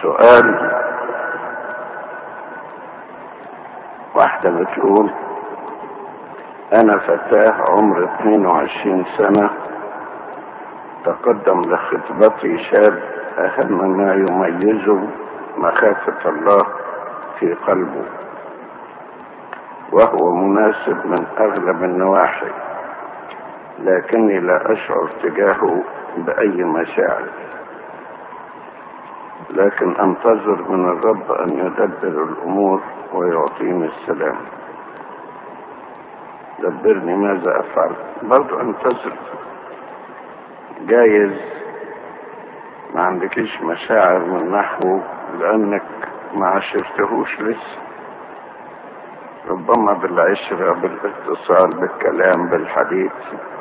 سؤال. واحدة بتقول: أنا فتاة عمر 22 سنة، تقدم لخطبتي شاب أهم ما يميزه مخافة الله في قلبه، وهو مناسب من أغلب النواحي، لكني لا أشعر تجاهه بأي مشاعر، لكن أنتظر من الرب أن يدبر الأمور ويعطيني السلام. دبرني ماذا أفعل؟ برضو أنتظر، جايز ما عندكيش مشاعر من نحوه لأنك ما عشرتهوش لسه، ربما بالعشرة، بالاتصال، بالكلام، بالحديث